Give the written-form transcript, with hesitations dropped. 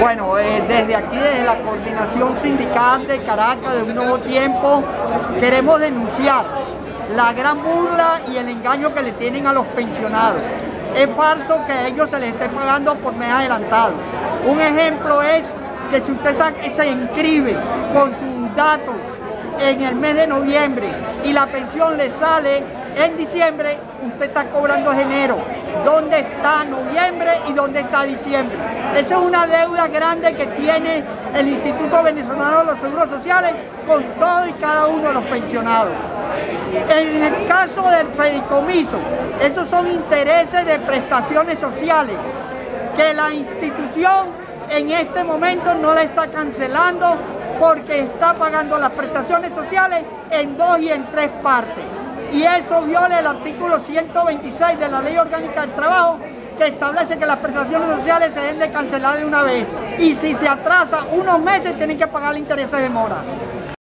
Bueno, desde aquí, desde la Coordinación Sindical de Caracas de Un Nuevo Tiempo, queremos denunciar la gran burla y el engaño que le tienen a los pensionados. Es falso que a ellos se les esté pagando por mes adelantado. Un ejemplo es que si usted se inscribe con sus datos en el mes de noviembre y la pensión le sale en diciembre, usted está cobrando enero. ¿Dónde está noviembre y dónde está diciembre? Esa es una deuda grande que tiene el Instituto Venezolano de los Seguros Sociales con todo y cada uno de los pensionados. En el caso del fideicomiso, esos son intereses de prestaciones sociales que la institución en este momento no la está cancelando porque está pagando las prestaciones sociales en 2 y en 3 partes. Y eso viola el artículo 126 de la Ley Orgánica del Trabajo, que establece que las prestaciones sociales se deben de cancelar de una vez. Y si se atrasa unos meses, tienen que pagar intereses de mora.